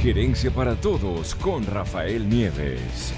Gerencia para Todos con Rafael Nieves.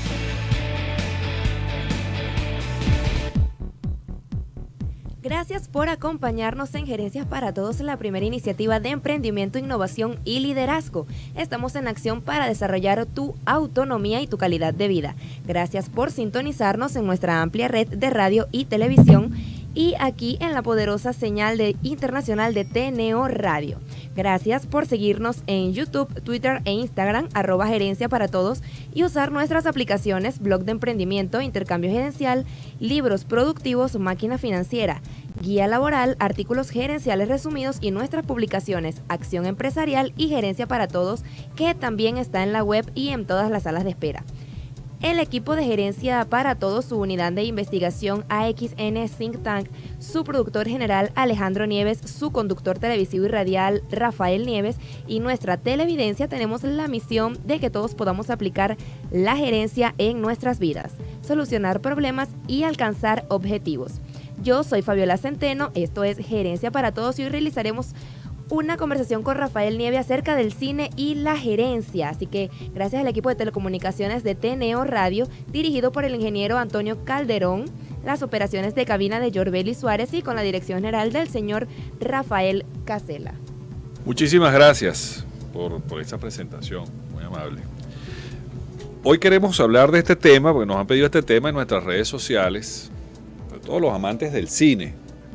Gracias por acompañarnos en Gerencias para Todos, la primera iniciativa de emprendimiento, innovación y liderazgo. Estamos en acción para desarrollar tu autonomía y tu calidad de vida. Gracias por sintonizarnos en nuestra amplia red de radio y televisión y aquí en la poderosa señal internacional de TNO Radio. Gracias por seguirnos en YouTube, Twitter e Instagram, @Gerencia para Todos, y usar nuestras aplicaciones Blog de Emprendimiento, Intercambio Gerencial, Libros Productivos, Máquina Financiera, Guía Laboral, Artículos Gerenciales Resumidos y nuestras publicaciones Acción Empresarial y Gerencia para Todos, que también está en la web y en todas las salas de espera. El equipo de Gerencia para Todos, su unidad de investigación AXN Think Tank, su productor general Alejandro Nieves, su conductor televisivo y radial Rafael Nieves y nuestra televidencia, tenemos la misión de que todos podamos aplicar la gerencia en nuestras vidas, solucionar problemas y alcanzar objetivos. Yo soy Fabiola Centeno, esto es Gerencia para Todos y hoy realizaremos una conversación con Rafael Nieves acerca del cine y la gerencia. Así que gracias al equipo de telecomunicaciones de TNO Radio, dirigido por el ingeniero Antonio Calderón, las operaciones de cabina de Yorbeli Suárez y con la dirección general del señor Rafael Casela. Muchísimas gracias por esta presentación, muy amable. Hoy queremos hablar de este tema, porque nos han pedido este tema en nuestras redes sociales, de todos los amantes del cine.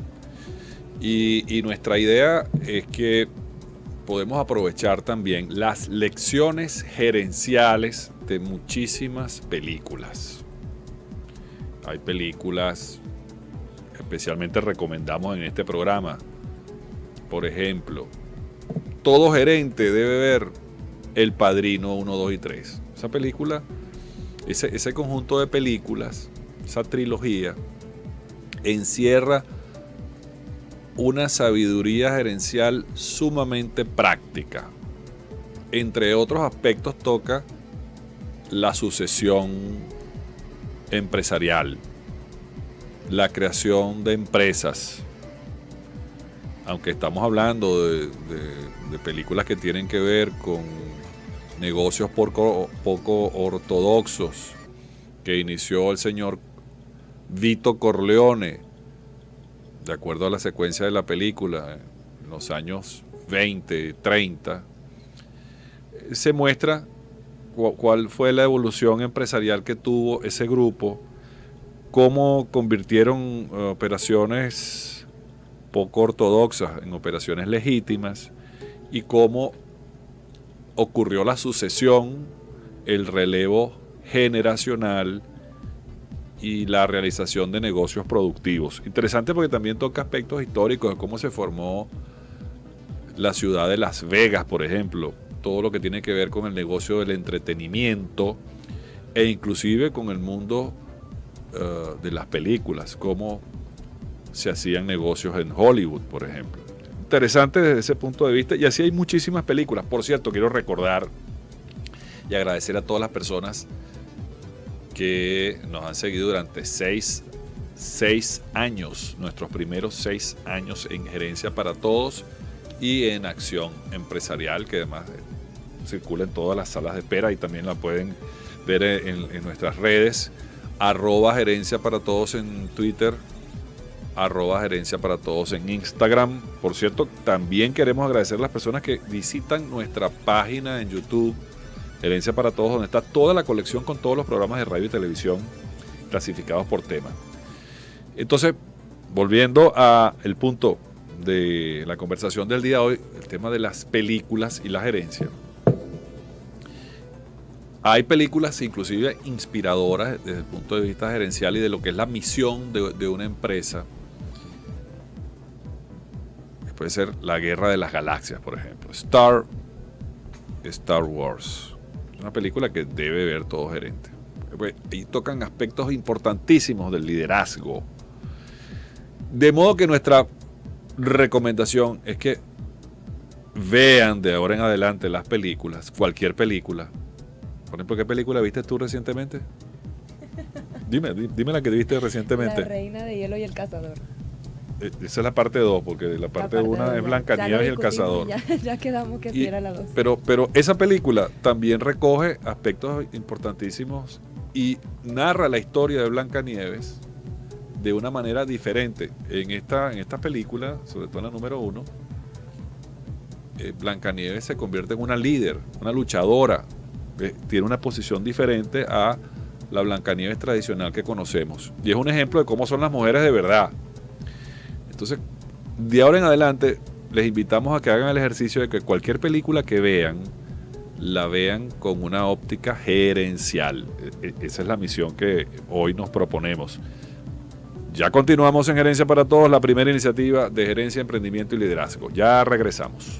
Y nuestra idea es que podemos aprovechar también las lecciones gerenciales de muchísimas películas. Hay películas, especialmente recomendamos en este programa, por ejemplo, todo gerente debe ver El Padrino 1, 2 y 3. Esa película, ese conjunto de películas, esa trilogía, encierra una sabiduría gerencial sumamente práctica. Entre otros aspectos toca la sucesión empresarial, la creación de empresas. Aunque estamos hablando de películas que tienen que ver con negocios poco ortodoxos que inició el señor Vito Corleone, de acuerdo a la secuencia de la película, en los años 20, 30, se muestra cuál fue la evolución empresarial que tuvo ese grupo, cómo convirtieron operaciones poco ortodoxas en operaciones legítimas y cómo ocurrió la sucesión, el relevo generacional y la realización de negocios productivos. Interesante porque también toca aspectos históricos de cómo se formó la ciudad de Las Vegas, por ejemplo, todo lo que tiene que ver con el negocio del entretenimiento e inclusive con el mundo de las películas, cómo se hacían negocios en Hollywood, por ejemplo. Interesante desde ese punto de vista, y así hay muchísimas películas. Por cierto, quiero recordar y agradecer a todas las personas que nos han seguido durante seis años, nuestros primeros 6 años en Gerencia para Todos y en Acción Empresarial, que además circula en todas las salas de espera y también la pueden ver en nuestras redes, @Gerencia para Todos en Twitter, @Gerencia para Todos en Instagram. Por cierto, también queremos agradecer a las personas que visitan nuestra página en YouTube, Gerencia para Todos, donde está toda la colección con todos los programas de radio y televisión clasificados por tema. Entonces, volviendo al punto de la conversación del día de hoy, el tema de las películas y la gerencia. Hay películas inclusive inspiradoras desde el punto de vista gerencial y de lo que es la misión de una empresa. Puede ser La Guerra de las Galaxias, por ejemplo. Star Wars. Una película que debe ver todo gerente. Ahí tocan aspectos importantísimos del liderazgo. De modo que nuestra recomendación es que vean de ahora en adelante las películas, cualquier película. Por ejemplo, ¿qué película viste tú recientemente? Dime la que viste recientemente. La Reina de Hielo y el Cazador. Esa es la parte 2, porque la parte 1 es Blancanieves y el cazador. Ya quedamos que sí era la 2. Pero esa película también recoge aspectos importantísimos y narra la historia de Blancanieves de una manera diferente. En esta película, sobre todo en la número 1, Blancanieves se convierte en una líder, una luchadora. Tiene una posición diferente a la Blancanieves tradicional que conocemos. Y es un ejemplo de cómo son las mujeres de verdad. Entonces, de ahora en adelante, les invitamos a que hagan el ejercicio de que cualquier película que vean, la vean con una óptica gerencial. Esa es la misión que hoy nos proponemos. Ya continuamos en Gerencia para Todos, la primera iniciativa de gerencia, emprendimiento y liderazgo. Ya regresamos.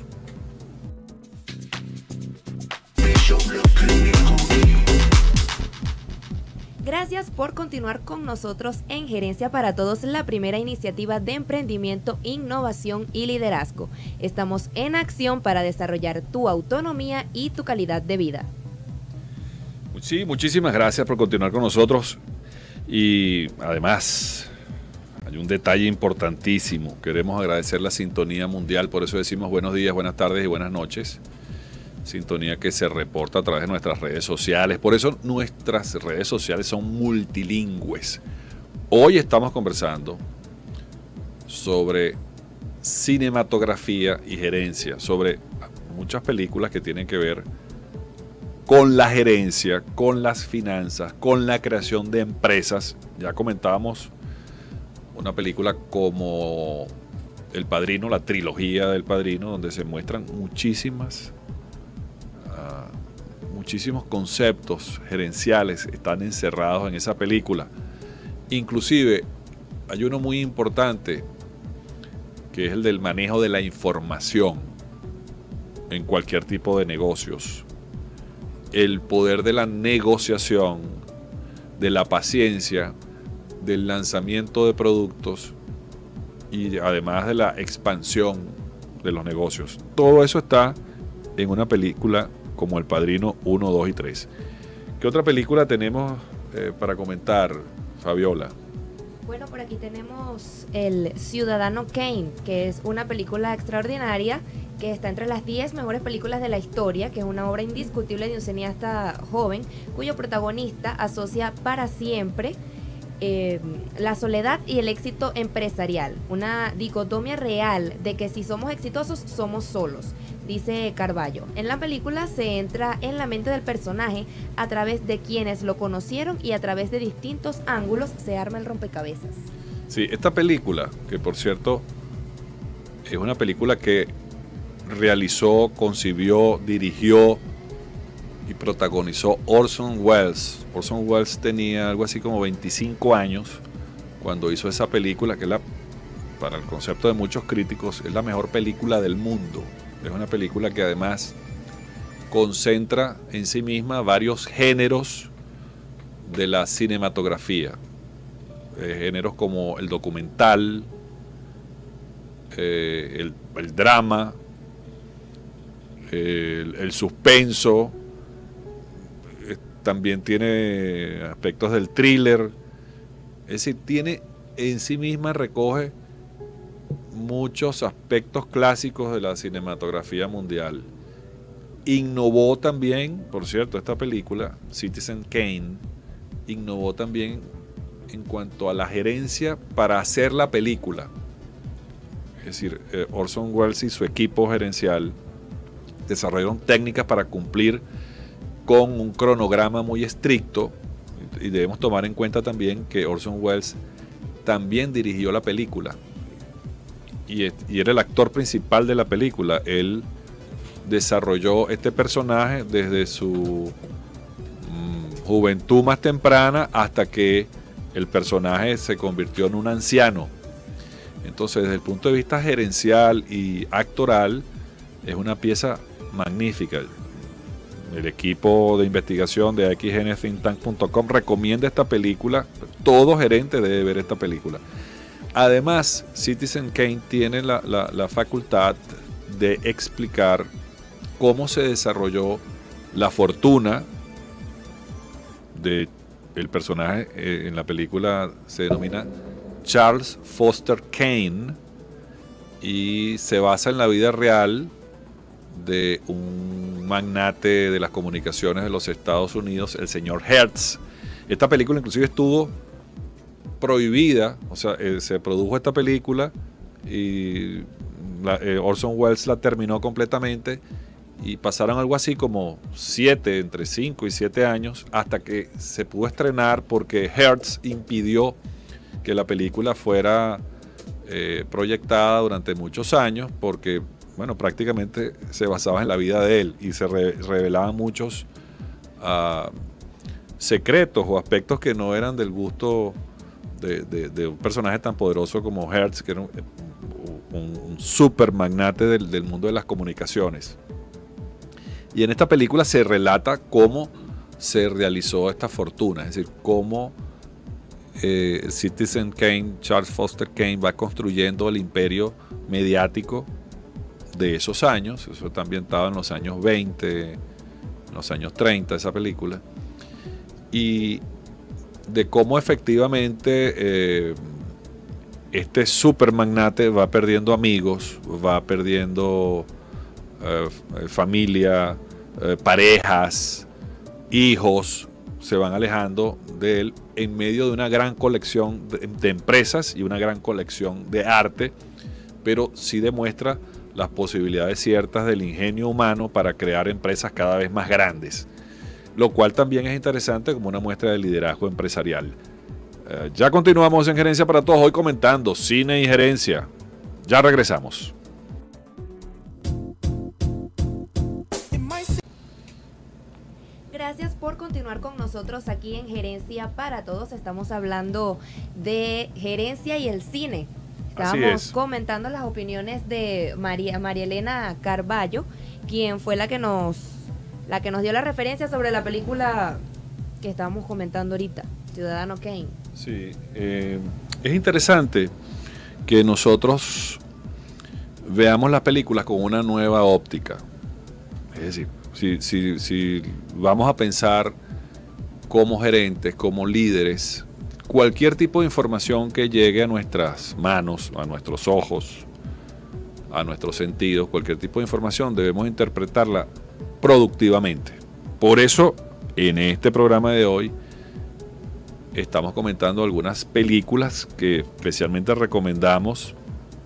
Gracias por continuar con nosotros en Gerencia para Todos, la primera iniciativa de emprendimiento, innovación y liderazgo. Estamos en acción para desarrollar tu autonomía y tu calidad de vida. Sí, muchísimas gracias por continuar con nosotros. Y además, hay un detalle importantísimo. Queremos agradecer la sintonía mundial, por eso decimos buenos días, buenas tardes y buenas noches. Sintonía que se reporta a través de nuestras redes sociales. Por eso nuestras redes sociales son multilingües. Hoy estamos conversando sobre cinematografía y gerencia, sobre muchas películas que tienen que ver con la gerencia, con las finanzas, con la creación de empresas. Ya comentábamos una película como El Padrino, la trilogía del Padrino, donde se muestran muchísimos conceptos gerenciales están encerrados en esa película. Inclusive hay uno muy importante que es el del manejo de la información en cualquier tipo de negocios. El poder de la negociación, de la paciencia, del lanzamiento de productos y además de la expansión de los negocios. Todo eso está en una película como El Padrino 1, 2 y 3. ¿Qué otra película tenemos para comentar, Fabiola? Bueno, por aquí tenemos El Ciudadano Kane, que es una película extraordinaria que está entre las 10 mejores películas de la historia, que es una obra indiscutible de un cineasta joven cuyo protagonista asocia para siempre la soledad y el éxito empresarial, una dicotomía real de que si somos exitosos somos solos, dice Carballo. En la película se entra en la mente del personaje a través de quienes lo conocieron y a través de distintos ángulos se arma el rompecabezas. Sí, esta película, que por cierto es una película que realizó, concibió, dirigió y protagonizó Orson Welles. Orson Welles tenía algo así como 25 años cuando hizo esa película, que para el concepto de muchos críticos es la mejor película del mundo. Es una película que además concentra en sí misma varios géneros de la cinematografía. Géneros como el documental, el drama, el suspenso. También tiene aspectos del thriller. Es decir, en sí misma recoge muchos aspectos clásicos de la cinematografía mundial. Innovó también, por cierto, esta película, Citizen Kane, innovó también en cuanto a la gerencia para hacer la película. Es decir, Orson Welles y su equipo gerencial desarrollaron técnicas para cumplir con un cronograma muy estricto, y debemos tomar en cuenta también que Orson Welles también dirigió la película y era el actor principal de la película. Él desarrolló este personaje desde su juventud más temprana hasta que el personaje se convirtió en un anciano. Entonces, desde el punto de vista gerencial y actoral, es una pieza magnífica. El equipo de investigación de xnthinktank.com recomienda esta película. Todo gerente debe ver esta película. Además, Citizen Kane tiene la facultad de explicar cómo se desarrolló la fortuna del personaje. En la película se denomina Charles Foster Kane y se basa en la vida real de un magnate de las comunicaciones de los Estados Unidos, el señor Hertz. Esta película inclusive estuvo prohibida, o sea, se produjo esta película y Orson Welles la terminó completamente y pasaron algo así como entre 5 y 7 años hasta que se pudo estrenar porque Hertz impidió que la película fuera proyectada durante muchos años porque, bueno, prácticamente se basaba en la vida de él y se revelaban muchos secretos o aspectos que no eran del gusto de un personaje tan poderoso como Hertz, que era un super magnate del mundo de las comunicaciones. Y en esta película se relata cómo se realizó esta fortuna, es decir, cómo Citizen Kane, Charles Foster Kane, va construyendo el imperio mediático de esos años. Eso está ambientado en los años 20, en los años 30, esa película. Y de cómo efectivamente este super magnate va perdiendo amigos, va perdiendo familia, parejas, hijos, se van alejando de él en medio de una gran colección de empresas y una gran colección de arte, pero sí demuestra las posibilidades ciertas del ingenio humano para crear empresas cada vez más grandes, lo cual también es interesante como una muestra de liderazgo empresarial. Ya continuamos en Gerencia para Todos, hoy comentando cine y gerencia. Ya regresamos. Gracias por continuar con nosotros aquí en Gerencia para Todos. Estamos hablando de gerencia y el cine. Estábamos comentando las opiniones de María Elena Carballo, quien fue la que nos dio la referencia sobre la película que estábamos comentando ahorita, Ciudadano Kane. Sí, es interesante que nosotros veamos las películas con una nueva óptica. Es decir, si vamos a pensar como gerentes, como líderes, cualquier tipo de información que llegue a nuestras manos, a nuestros ojos, a nuestros sentidos, cualquier tipo de información debemos interpretarla productivamente. Por eso, en este programa de hoy, estamos comentando algunas películas que especialmente recomendamos,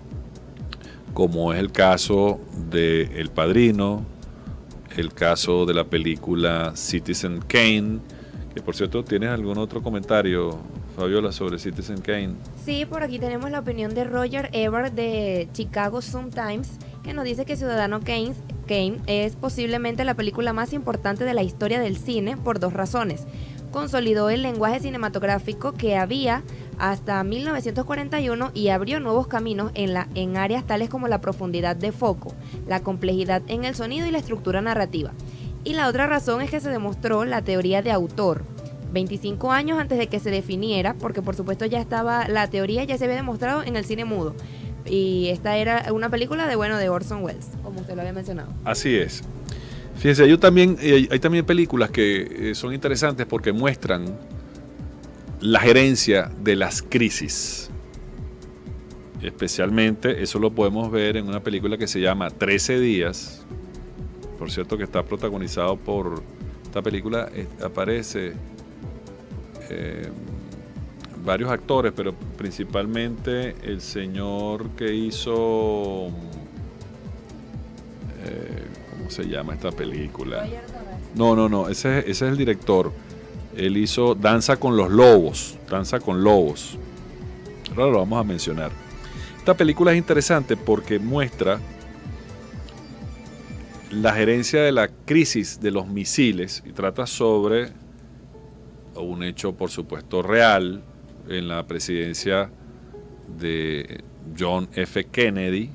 como es el caso de El Padrino, el caso de la película Citizen Kane, que por cierto, ¿tienes algún otro comentario, Fabiola, sobre Citizen Kane? Sí, por aquí tenemos la opinión de Roger Ebert de Chicago Sun-Times, que nos dice que Ciudadano Kane es posiblemente la película más importante de la historia del cine por 2 razones. Consolidó el lenguaje cinematográfico que había hasta 1941 y abrió nuevos caminos en áreas tales como la profundidad de foco, la complejidad en el sonido y la estructura narrativa. Y la otra razón es que se demostró la teoría de autor, 25 años antes de que se definiera, porque por supuesto ya estaba, la teoría ya se había demostrado en el cine mudo. Y esta era una película de Orson Welles, como usted lo había mencionado. Así es. Fíjense, hay también películas que son interesantes porque muestran la gerencia de las crisis. Especialmente, eso lo podemos ver en una película que se llama 13 días. Por cierto, que está protagonizado por esta película, aparece varios actores, pero principalmente el señor que hizo... ¿cómo se llama esta película? No, ese es el director. Él hizo Danza con Lobos. Ahora lo vamos a mencionar. Esta película es interesante porque muestra la gerencia de la crisis de los misiles y trata sobre un hecho, por supuesto, real en la presidencia de John F. Kennedy,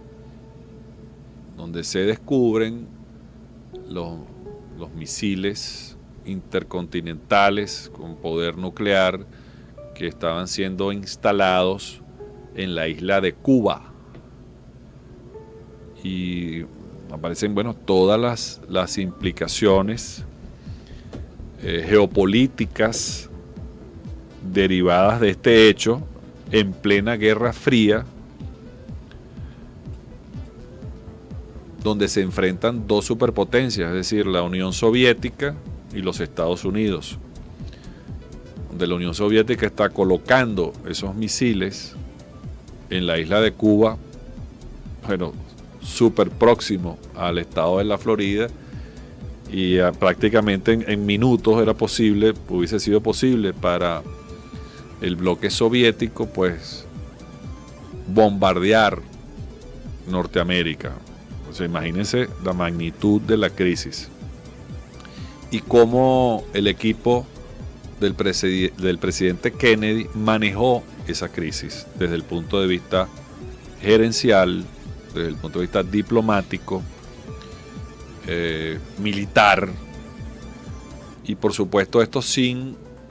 donde se descubren los misiles intercontinentales con poder nuclear que estaban siendo instalados en la isla de Cuba. Y aparecen, todas las implicaciones geopolíticas derivadas de este hecho en plena Guerra Fría, donde se enfrentan dos superpotencias, es decir, la Unión Soviética y los Estados Unidos, donde la Unión Soviética está colocando esos misiles en la isla de Cuba, bueno, súper próximo al estado de la Florida, y prácticamente en minutos hubiese sido posible para el bloque soviético, pues, bombardear Norteamérica. O sea, imagínense la magnitud de la crisis y cómo el equipo del presidente Kennedy manejó esa crisis desde el punto de vista gerencial, desde el punto de vista diplomático, militar, y por supuesto esto sin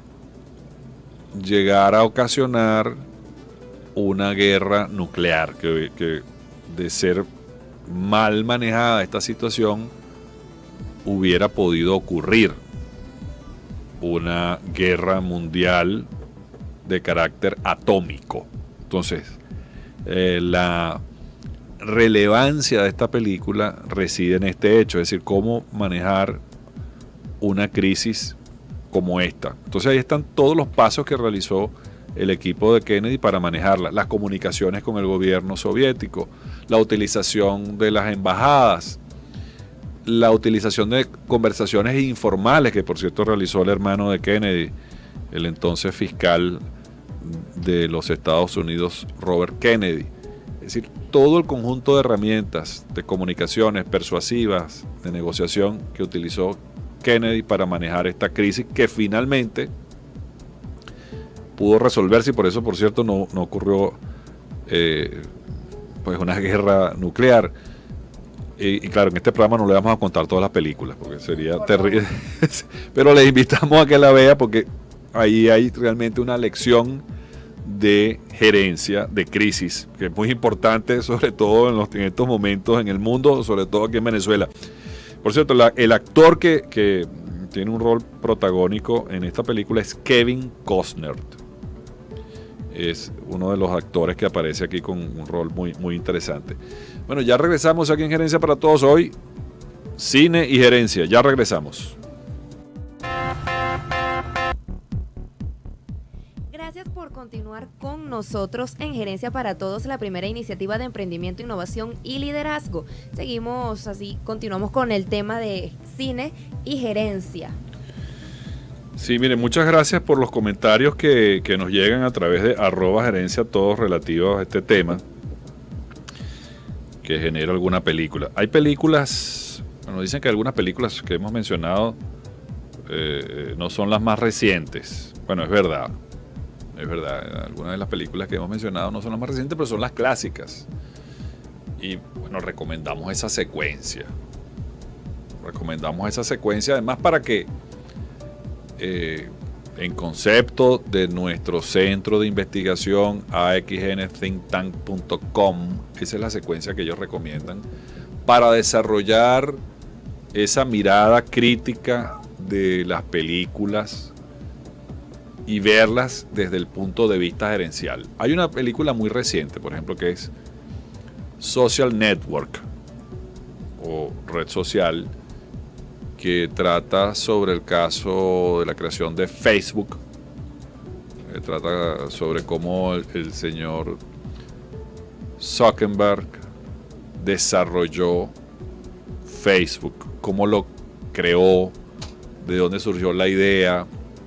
llegar a ocasionar una guerra nuclear, que de ser mal manejada esta situación hubiera podido ocurrir una guerra mundial de carácter atómico. Entonces, la relevancia de esta película reside en este hecho, es decir, cómo manejar una crisis como esta. Entonces ahí están todos los pasos que realizó el equipo de Kennedy para manejarla, las comunicaciones con el gobierno soviético, la utilización de las embajadas, la utilización de conversaciones informales, que por cierto realizó el hermano de Kennedy, el entonces fiscal de los Estados Unidos, Robert Kennedy. Es decir, todo el conjunto de herramientas de comunicaciones persuasivas, de negociación que utilizó Kennedy para manejar esta crisis, que finalmente pudo resolverse, y por eso, por cierto, no ocurrió pues una guerra nuclear. Y claro, en este programa no le vamos a contar todas las películas, porque sería terrible, pero les invitamos a que la vea, porque ahí hay realmente una lección de gerencia, de crisis, que es muy importante, sobre todo en estos momentos en el mundo, sobre todo aquí en Venezuela. Por cierto, el actor que tiene un rol protagónico en esta película es Kevin Costner. Es uno de los actores que aparece aquí con un rol muy, muy interesante. Bueno, ya regresamos aquí en Gerencia para Todos hoy. Cine y gerencia, ya regresamos. Gracias por continuar con nosotros en Gerencia para Todos, la primera iniciativa de emprendimiento, innovación y liderazgo. Seguimos así, continuamos con el tema de cine y gerencia. Sí, miren, muchas gracias por los comentarios que nos llegan a través de @gerencia, todos relativos a este tema que genera alguna película. Hay películas, bueno, dicen que algunas películas que hemos mencionado no son las más recientes. Bueno, es verdad, algunas de las películas que hemos mencionado no son las más recientes, pero son las clásicas. Y bueno, recomendamos esa secuencia. Además, para que en concepto de nuestro centro de investigación axnthinktank.com, esa es la secuencia que ellos recomiendan para desarrollar esa mirada crítica de las películas y verlas desde el punto de vista gerencial. Hay una película muy reciente, por ejemplo, que es Social Network o Red Social, que trata sobre el caso de la creación de Facebook. Trata sobre cómo el señor Zuckerberg desarrolló Facebook, cómo lo creó, de dónde surgió la idea.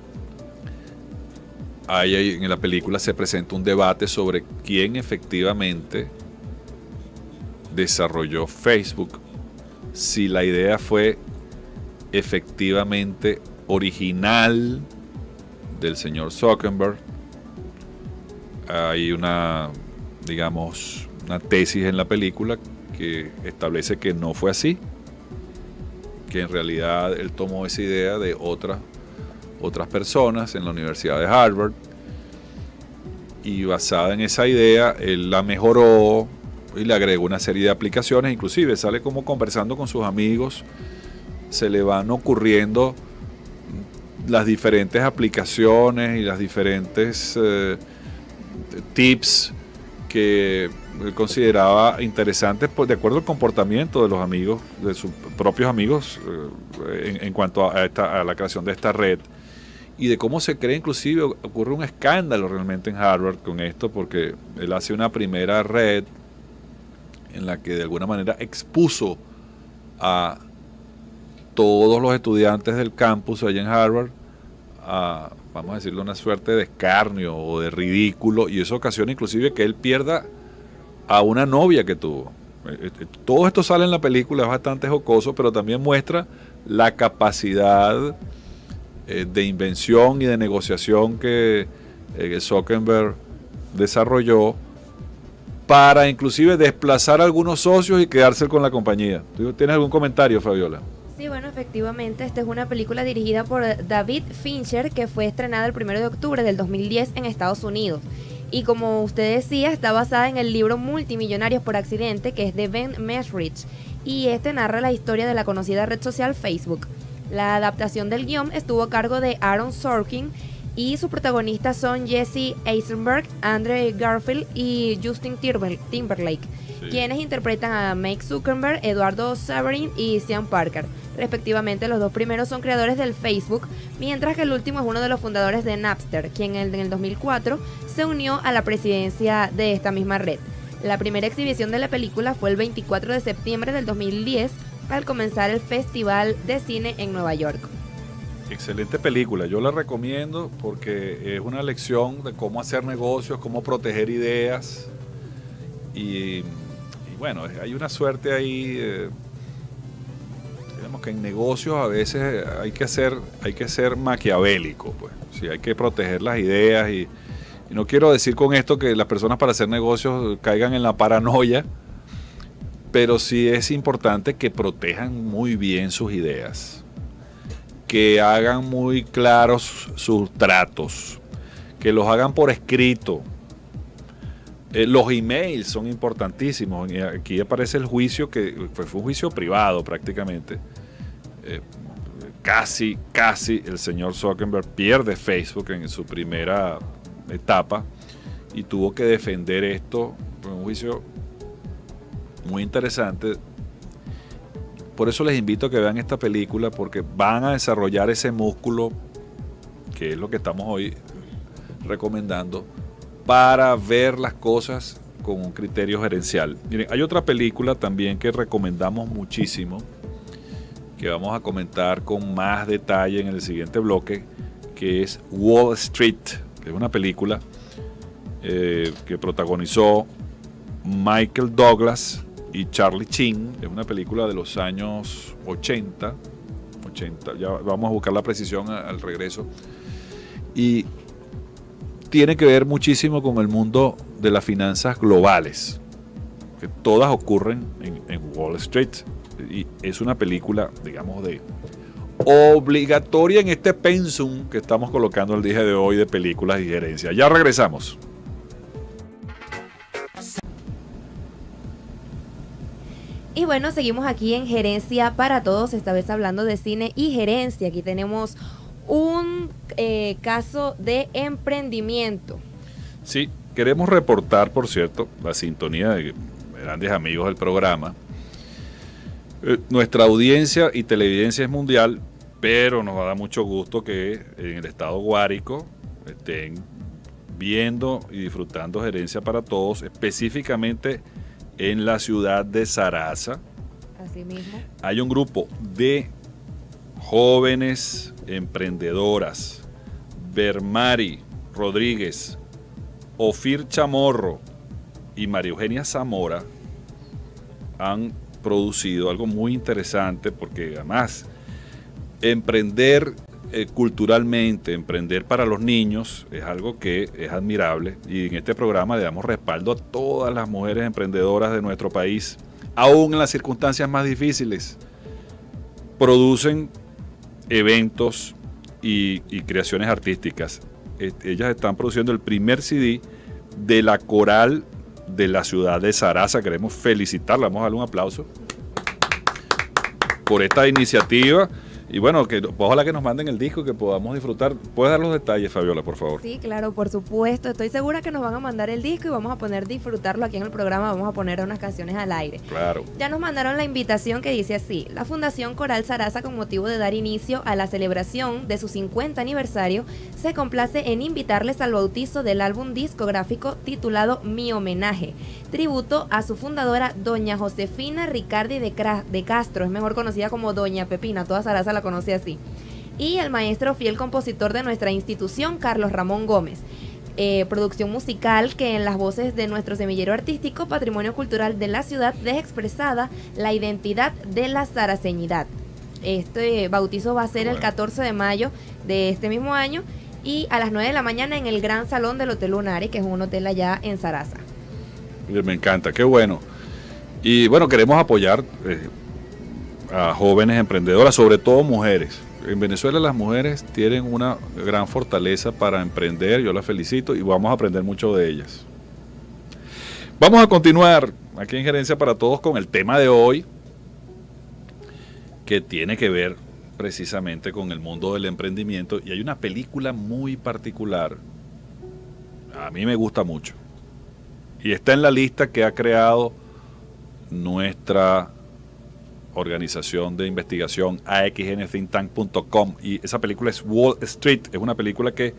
Ahí en la película se presenta un debate sobre quién efectivamente desarrolló Facebook, si la idea fue efectivamente original del señor Zuckerberg. Hay una tesis en la película que establece que no fue así, que en realidad él tomó esa idea de otras personas en la Universidad de Harvard, y basada en esa idea él la mejoró y le agregó una serie de aplicaciones. Inclusive sale como conversando con sus amigos, se le van ocurriendo las diferentes aplicaciones y las diferentes tips que él consideraba interesantes de acuerdo al comportamiento de los amigos, de sus propios amigos, en cuanto a la creación de esta red, y de cómo se cree, inclusive ocurre un escándalo realmente en Harvard con esto, porque él hace una primera red en la que de alguna manera expuso a todos los estudiantes del campus allá en Harvard a, vamos a decirlo, una suerte de escarnio o de ridículo, y eso ocasiona inclusive que él pierda a una novia que tuvo. Todo esto sale en la película, es bastante jocoso, pero también muestra la capacidad de invención y de negociación que Zuckerberg desarrolló para inclusive desplazar a algunos socios y quedarse con la compañía. ¿Tú tienes algún comentario, Fabiola? Sí, bueno, efectivamente, esta es una película dirigida por David Fincher que fue estrenada el 1 de octubre del 2010 en Estados Unidos. Y como usted decía, está basada en el libro Multimillonarios por Accidente, que es de Ben Mesrich, y este narra la historia de la conocida red social Facebook. La adaptación del guión estuvo a cargo de Aaron Sorkin y sus protagonistas son Jesse Eisenberg, Andrew Garfield y Justin Timberlake, quienes interpretan a Mark Zuckerberg, Eduardo Saverin y Sean Parker. Respectivamente, los dos primeros son creadores del Facebook, mientras que el último es uno de los fundadores de Napster, quien en el 2004 se unió a la presidencia de esta misma red. La primera exhibición de la película fue el 24 de septiembre del 2010, al comenzar el Festival de Cine en Nueva York. Excelente película, yo la recomiendo porque es una lección de cómo hacer negocios, cómo proteger ideas y bueno, hay una suerte ahí, digamos que en negocios a veces hay que ser maquiavélico, pues, sí, hay que proteger las ideas y no quiero decir con esto que las personas para hacer negocios caigan en la paranoia, pero sí es importante que protejan muy bien sus ideas, que hagan muy claros sus tratos, que los hagan por escrito. Los emails son importantísimos. Aquí aparece el juicio, que fue un juicio privado prácticamente. Casi el señor Zuckerberg pierde Facebook en su primera etapa y tuvo que defender esto. Fue un juicio muy interesante. Por eso les invito a que vean esta película, porque van a desarrollar ese músculo, que es lo que estamos hoy recomendando, para ver las cosas con un criterio gerencial. Miren, hay otra película también que recomendamos muchísimo, que vamos a comentar con más detalle en el siguiente bloque, que es Wall Street, que es una película que protagonizó Michael Douglas y Charlie Sheen. Es una película de los años 80, ya vamos a buscar la precisión al regreso, y tiene que ver muchísimo con el mundo de las finanzas globales, que todas ocurren en Wall Street, y es una película, digamos, de obligatoria en este pensum que estamos colocando el día de hoy de películas y gerencia. Ya regresamos. Y bueno, seguimos aquí en Gerencia para Todos, esta vez hablando de cine y gerencia. Aquí tenemos un caso de emprendimiento. Sí, queremos reportar, por cierto, la sintonía de grandes amigos del programa. Nuestra audiencia y televidencia es mundial, pero nos da mucho gusto que en el estado Guárico estén viendo y disfrutando Gerencia para Todos, específicamente en la ciudad de Zaraza. Así mismo. Hay un grupo de jóvenes emprendedoras, Bermari Rodríguez, Ofir Chamorro y María Eugenia Zamora, han producido algo muy interesante, porque además emprender culturalmente, emprender para los niños es algo que es admirable, y en este programa le damos respaldo a todas las mujeres emprendedoras de nuestro país, aún en las circunstancias más difíciles. Producen eventos y creaciones artísticas. Ellas están produciendo el primer CD de la coral de la ciudad de Zaraza. Queremos felicitarla, vamos a darle un aplauso por esta iniciativa, Y bueno, que ojalá que nos manden el disco, que podamos disfrutar. ¿Puedes dar los detalles, Fabiola, por favor? Sí, claro, por supuesto. Estoy segura que nos van a mandar el disco y vamos a poner disfrutarlo aquí en el programa. Vamos a poner unas canciones al aire. Claro. Ya nos mandaron la invitación que dice así: la Fundación Coral Sarasa, con motivo de dar inicio a la celebración de su 50 aniversario, se complace en invitarles al bautizo del álbum discográfico titulado Mi Homenaje, tributo a su fundadora, doña Josefina Ricardi de Castro, es mejor conocida como Doña Pepina, toda Sarasa la conoce así, y el maestro fiel compositor de nuestra institución, Carlos Ramón Gómez. Producción musical que en las voces de nuestro semillero artístico, patrimonio cultural de la ciudad, deja expresada la identidad de la saraceñidad. Este bautizo va a ser el 14 de mayo de este mismo año y a las 9 de la mañana en el Gran Salón del Hotel Lunares, que es un hotel allá en Sarasa. Me encanta, qué bueno. Y bueno, queremos apoyar a jóvenes emprendedoras, sobre todo mujeres. En Venezuela las mujeres tienen una gran fortaleza para emprender, yo las felicito y vamos a aprender mucho de ellas. Vamos a continuar aquí en Gerencia para Todos con el tema de hoy, que tiene que ver precisamente con el mundo del emprendimiento, y hay una película muy particular, a mí me gusta mucho, y está en la lista que ha creado nuestra organización de investigación AXNThinkTank.com, y esa película es Wall Street. Es una película que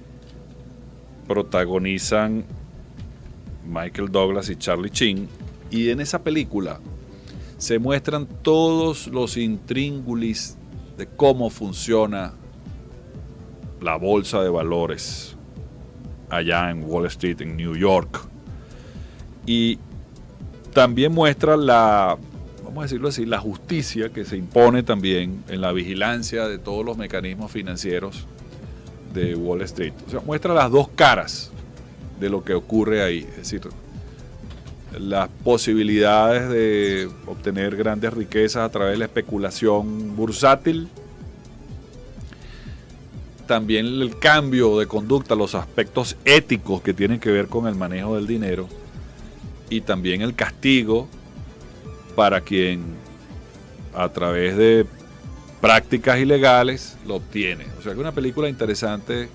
protagonizan Michael Douglas y Charlie Sheen, y en esa película se muestran todos los intríngulis de cómo funciona la bolsa de valores allá en Wall Street, en New York, y también muestra la, vamos a decirlo así, la justicia que se impone también en la vigilancia de todos los mecanismos financieros de Wall Street. O sea, muestra las dos caras de lo que ocurre ahí, es decir, las posibilidades de obtener grandes riquezas a través de la especulación bursátil, también el cambio de conducta, los aspectos éticos que tienen que ver con el manejo del dinero, y también el castigo para quien a través de prácticas ilegales lo obtiene. O sea que es una película interesante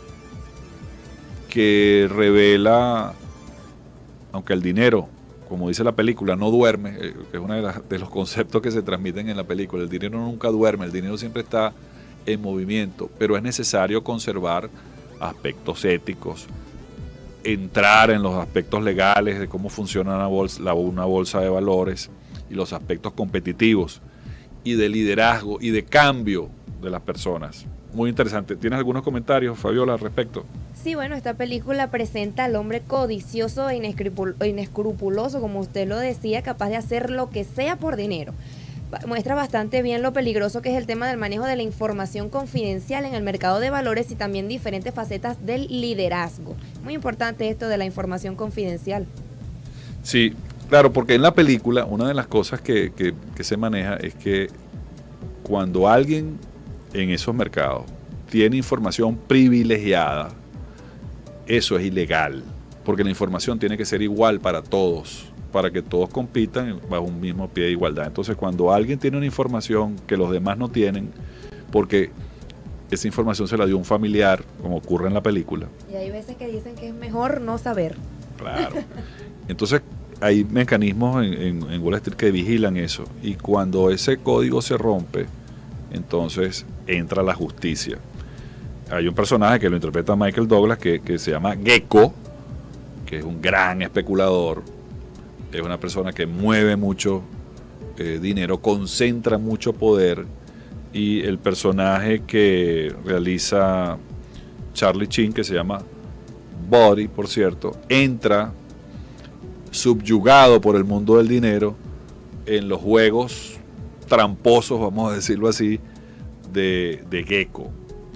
que revela, aunque el dinero, como dice la película, no duerme, que es uno de los conceptos que se transmiten en la película, el dinero nunca duerme, el dinero siempre está en movimiento, pero es necesario conservar aspectos éticos, entrar en los aspectos legales de cómo funciona una bolsa de valores, y los aspectos competitivos y de liderazgo y de cambio de las personas. Muy interesante. ¿Tienes algunos comentarios, Fabiola, al respecto? Sí, bueno, esta película presenta al hombre codicioso e inescrupuloso, como usted lo decía, capaz de hacer lo que sea por dinero. Muestra bastante bien lo peligroso que es el tema del manejo de la información confidencial en el mercado de valores y también diferentes facetas del liderazgo. Muy importante esto de la información confidencial. Sí, claro, porque en la película una de las cosas que se maneja es que cuando alguien en esos mercados tiene información privilegiada, eso es ilegal, porque la información tiene que ser igual para todos, para que todos compitan bajo un mismo pie de igualdad. Entonces, cuando alguien tiene una información que los demás no tienen, porque esa información se la dio un familiar, como ocurre en la película. Y hay veces que dicen que es mejor no saber. Claro. Entonces, hay mecanismos en Wall Street que vigilan eso, y cuando ese código se rompe, entonces entra la justicia. Hay un personaje que lo interpreta Michael Douglas que se llama Gecko, que es un gran especulador, es una persona que mueve mucho dinero, concentra mucho poder, y el personaje que realiza Charlie Sheen, que se llama Buddy, por cierto, entra subyugado por el mundo del dinero en los juegos tramposos, vamos a decirlo así, de Gecko.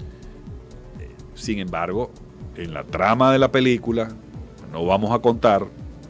Sin embargo, en la trama de la película, no vamos a contar,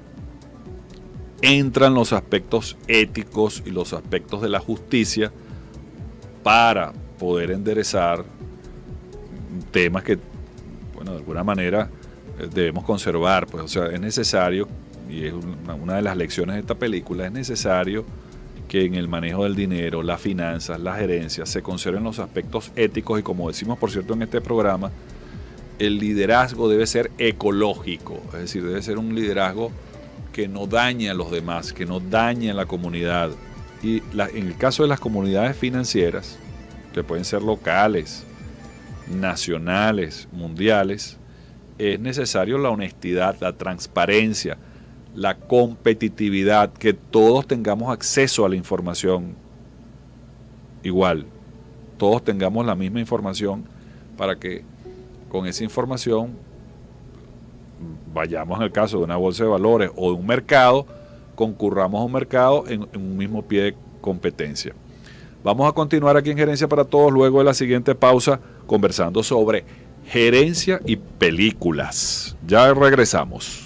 entran los aspectos éticos y los aspectos de la justicia para poder enderezar temas que, bueno, de alguna manera debemos conservar. Pues, o sea, es necesario, y es una de las lecciones de esta película, es necesario que en el manejo del dinero, las finanzas, la gerencia, se conserven los aspectos éticos y, como decimos por cierto en este programa, el liderazgo debe ser ecológico, es decir, debe ser un liderazgo que no dañe a los demás, que no dañe a la comunidad. Y en el caso de las comunidades financieras, que pueden ser locales, nacionales, mundiales, es necesario la honestidad, la transparencia, la competitividad, que todos tengamos acceso a la información igual, todos tengamos la misma información para que con esa información vayamos, en el caso de una bolsa de valores o de un mercado, concurramos a un mercado en un mismo pie de competencia. Vamos a continuar aquí en Gerencia para Todos luego de la siguiente pausa conversando sobre gerencia y películas. Ya regresamos.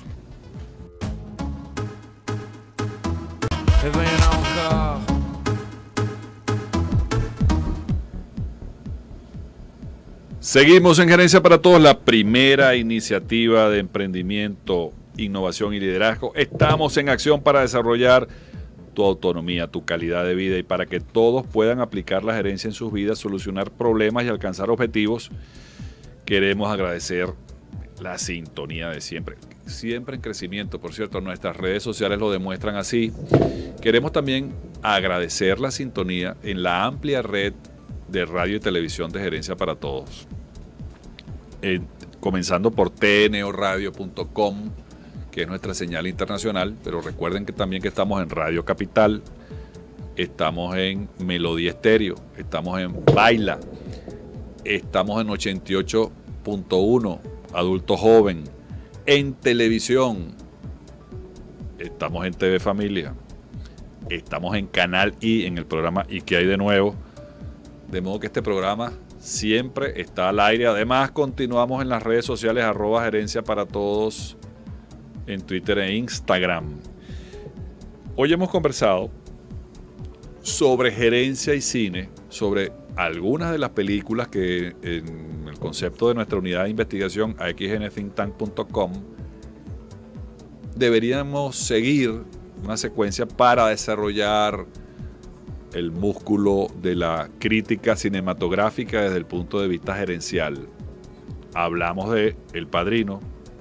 Seguimos en Gerencia para Todos, la primera iniciativa de emprendimiento, innovación y liderazgo. Estamos en acción para desarrollar tu autonomía, tu calidad de vida y para que todos puedan aplicar la gerencia en sus vidas, solucionar problemas y alcanzar objetivos. Queremos agradecer la sintonía de siempre en crecimiento, por cierto, nuestras redes sociales lo demuestran así. Queremos también agradecer la sintonía en la amplia red de radio y televisión de Gerencia para Todos. Comenzando por tnoradio.com, que es nuestra señal internacional, pero recuerden que también que estamos en Radio Capital, estamos en Melodía Estéreo, estamos en Baila, estamos en 88.1, Adulto Joven, en televisión, estamos en TV Familia, estamos en Canal I, en el programa ¿Y qué hay de nuevo? De modo que este programa siempre está al aire. Además, continuamos en las redes sociales @gerencia para todos en Twitter e Instagram. Hoy hemos conversado sobre gerencia y cine, sobre algunas de las películas que en el concepto de nuestra unidad de investigación axnthinktank.com deberíamos seguir una secuencia para desarrollar el músculo de la crítica cinematográfica desde el punto de vista gerencial. Hablamos de El Padrino,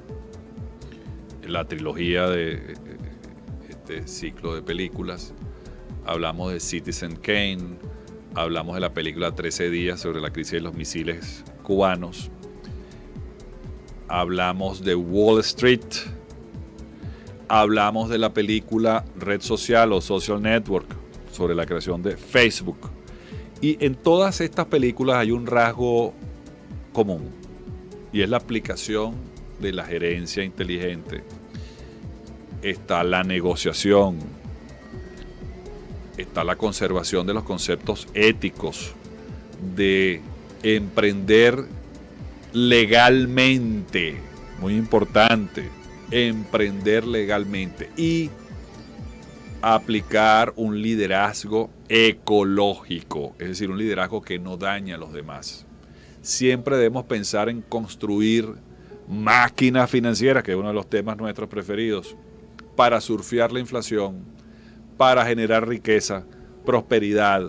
la trilogía de este ciclo de películas. Hablamos de Citizen Kane, hablamos de la película 13 días sobre la crisis de los misiles cubanos. Hablamos de Wall Street. Hablamos de la película Red Social o Social Network, sobre la creación de Facebook. Y en todas estas películas hay un rasgo común, y es la aplicación de la gerencia inteligente. Está la negociación, está la conservación de los conceptos éticos, de emprender legalmente, muy importante, emprender legalmente, y aplicar un liderazgo ecológico, es decir, un liderazgo que no daña a los demás. Siempre debemos pensar en construir máquinas financieras, que es uno de los temas nuestros preferidos, para surfear la inflación, para generar riqueza, prosperidad.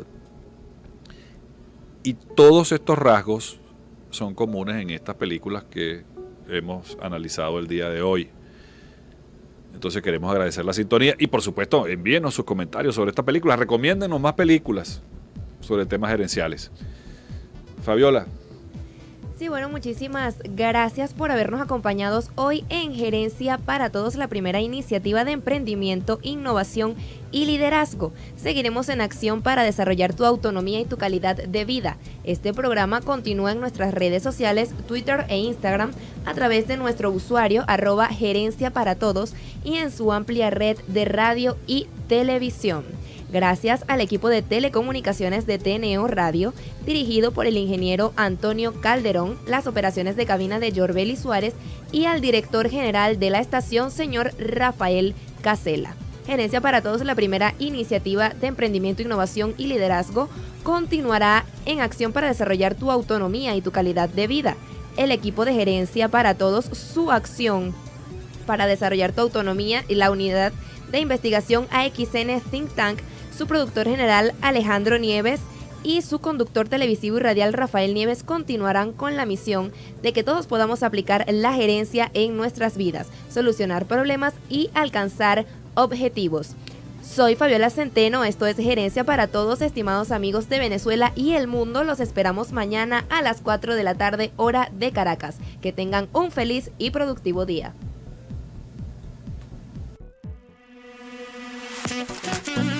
Y todos estos rasgos son comunes en estas películas que hemos analizado el día de hoy. Entonces queremos agradecer la sintonía y, por supuesto, envíenos sus comentarios sobre esta película. Recomiéndenos más películas sobre temas gerenciales. Fabiola. Sí, bueno, muchísimas gracias por habernos acompañado hoy en Gerencia para Todos, la primera iniciativa de emprendimiento, innovación y liderazgo. Seguiremos en acción para desarrollar tu autonomía y tu calidad de vida. Este programa continúa en nuestras redes sociales, Twitter e Instagram, a través de nuestro usuario @gerencia para todos y en su amplia red de radio y televisión. Gracias al equipo de telecomunicaciones de TNO Radio, dirigido por el ingeniero Antonio Calderón, las operaciones de cabina de Yorbeli Suárez y al director general de la estación, señor Rafael Casela. Gerencia para Todos, la primera iniciativa de emprendimiento, innovación y liderazgo, continuará en acción para desarrollar tu autonomía y tu calidad de vida. El equipo de Gerencia para Todos, su acción para desarrollar tu autonomía y la unidad de investigación AXN Think Tank su productor general Alejandro Nieves y su conductor televisivo y radial Rafael Nieves continuarán con la misión de que todos podamos aplicar la gerencia en nuestras vidas, solucionar problemas y alcanzar objetivos. Soy Fabiola Centeno, esto es Gerencia para Todos, estimados amigos de Venezuela y el mundo. Los esperamos mañana a las 4 de la tarde, hora de Caracas. Que tengan un feliz y productivo día.